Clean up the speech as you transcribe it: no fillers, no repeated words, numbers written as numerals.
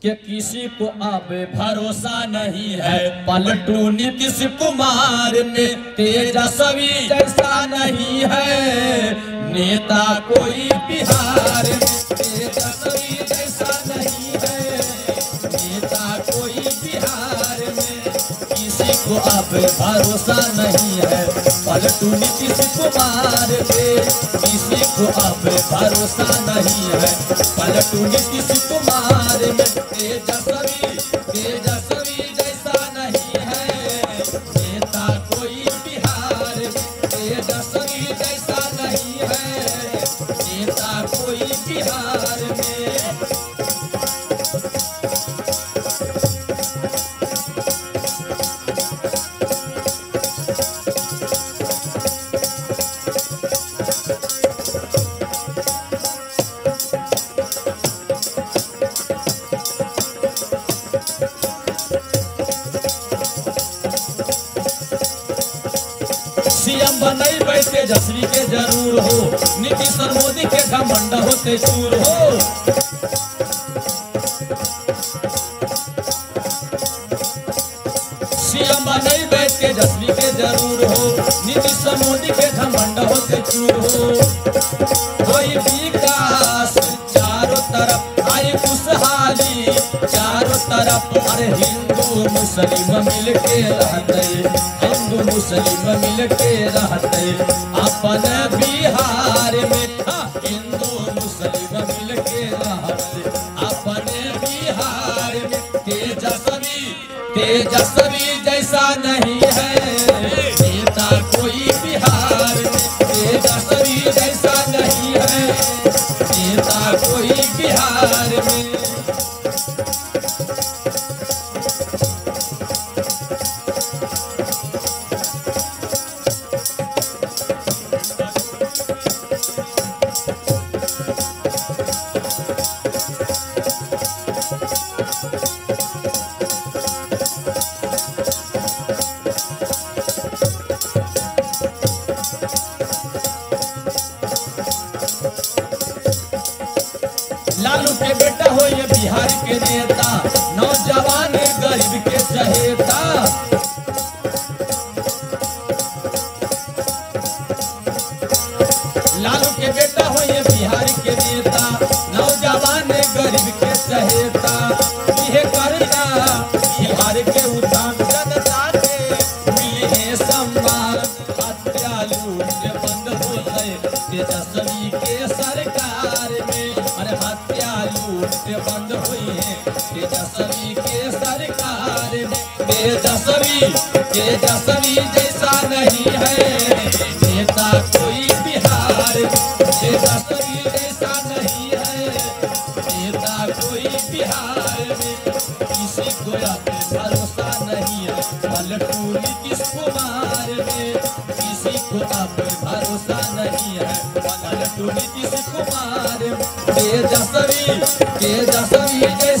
कि किसी को अब भरोसा नहीं है। पलटू नीतीश कुमार में तेजस्वी जैसा नहीं है, नेता कोई बिहार में तेजस्वी जैसा नहीं है, नेता कोई बिहार में। किसी को अब भरोसा नहीं है, पलटू नीतीश कुमार में किसी को अब भरोसा नहीं है, पलटू नीतीश कुमार में तेजस्वी जैसा नहीं है, नेता कोई बिहार में तेजस्वी जैसा नहीं है, नेता कोई बिहार में। सीएम बनई तेजस्वी के जरूर हो, नीतीश और मोदी के घमंड होते चूर हो। सीएम बनई तेजस्वी के जरूर हो, नीतीश और मोदी के घमंड होते चूर हो। आई विकास चारों तरफ, आई खुशहाली चारों तरफ, अरे हिंदू मुस्लिम मिलके रहते, हिंदू मुस्लिम मिलके रहते अपन बिहार में। हिंदू मुस्लिम मिलके रहते अपन बिहार में। तेजस्वी जैसा नहीं है, नेता कोई बिहार में तेजस्वी जैसा नहीं है, नेता कोई बिहार में। लालू के बेटा हो ये बिहार के नेता, नौजवान गरीब के चहेता। लालू के बेटा हो ये बिहार के नेता, नौजवान गरीब के चहेता। ये करना बिहार के उद्धार, जनता के मिले सम्मान। हत्या लूट बंद हो गए तेजस्वी के सरकार में, अरे हत्या लूट बंद हुई है तेजस्वी के सरकार में। तेजस्वी जैसा नहीं है, नेता कोई बिहार में तेजस्वी जैसा नहीं है, नेता कोई बिहार में। किसी को अब भरोसा नहीं है, पलटू नीतीश कुमार में किसी को अब भरोसा नहीं है, पलटू नीतीश कुमार में। तेजस्वी